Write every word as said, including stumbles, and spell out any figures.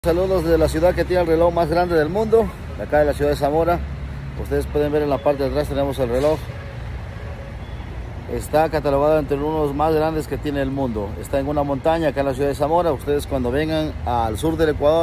Saludos desde la ciudad que tiene el reloj más grande del mundo, de acá de la ciudad de Zamora. Ustedes pueden ver en la parte de atrás tenemos el reloj. Está catalogado entre uno de los más grandes que tiene el mundo. Está en una montaña acá en la ciudad de Zamora. Ustedes cuando vengan al sur del Ecuador